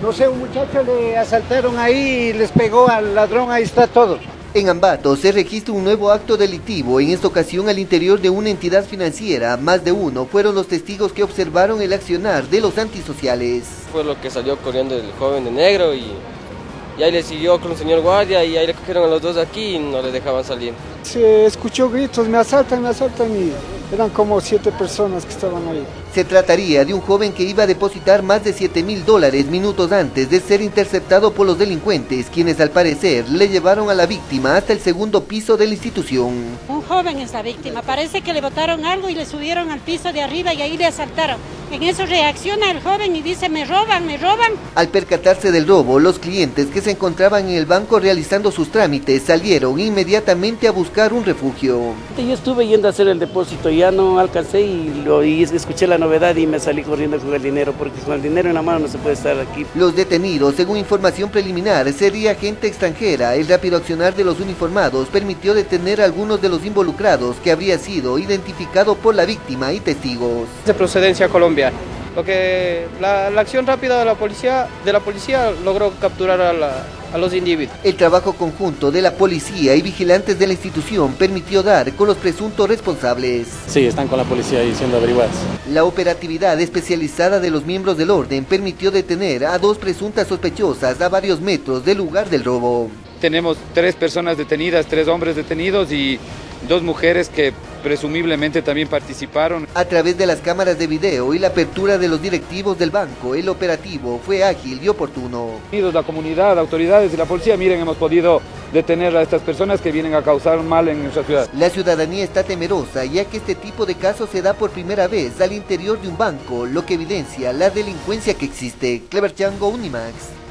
No sé, un muchacho le asaltaron ahí y les pegó al ladrón, ahí está todo. En Ambato se registra un nuevo acto delictivo, en esta ocasión al interior de una entidad financiera. Más de uno fueron los testigos que observaron el accionar de los antisociales. Fue lo que salió corriendo el joven de negro y ahí le siguió con un señor guardia y ahí le cogieron a los dos aquí y no les dejaban salir. Se escuchó gritos, me asaltan y eran como 7 personas que estaban ahí. Se trataría de un joven que iba a depositar más de $7.000 minutos antes de ser interceptado por los delincuentes, quienes al parecer le llevaron a la víctima hasta el segundo piso de la institución. Un joven es la víctima, parece que le botaron algo y le subieron al piso de arriba y ahí le asaltaron. En eso reacciona el joven y dice, me roban, me roban. Al percatarse del robo, los clientes que se encontraban en el banco realizando sus trámites salieron inmediatamente a buscar un refugio. Yo estuve yendo a hacer el depósito, ya no alcancé y escuché la novedad y me salí corriendo con el dinero, porque con el dinero en la mano no se puede estar aquí. Los detenidos, según información preliminar, sería gente extranjera. El rápido accionar de los uniformados permitió detener a algunos de los involucrados, que habría sido identificado por la víctima y testigos. De procedencia colombiana. Lo que la acción rápida de la policía logró capturar a los individuos. El trabajo conjunto de la policía y vigilantes de la institución permitió dar con los presuntos responsables. Sí, están con la policía ahí siendo averiguados. La operatividad especializada de los miembros del orden permitió detener a 2 presuntas sospechosas a varios metros del lugar del robo. Tenemos 3 personas detenidas, 3 hombres detenidos y 2 mujeres que presumiblemente también participaron. A través de las cámaras de video y la apertura de los directivos del banco, el operativo fue ágil y oportuno. La comunidad, autoridades y la policía, miren, hemos podido detener a estas personas que vienen a causar mal en nuestra ciudad. La ciudadanía está temerosa, ya que este tipo de casos se da por primera vez al interior de un banco, lo que evidencia la delincuencia que existe. Clever Chango, Unimax.